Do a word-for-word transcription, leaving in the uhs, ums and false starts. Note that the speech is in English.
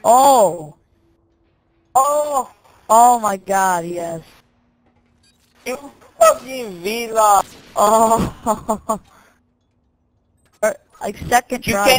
Oh. Oh, Oh my god, yes. you fucking villa. Oh. Er, like second You try. can't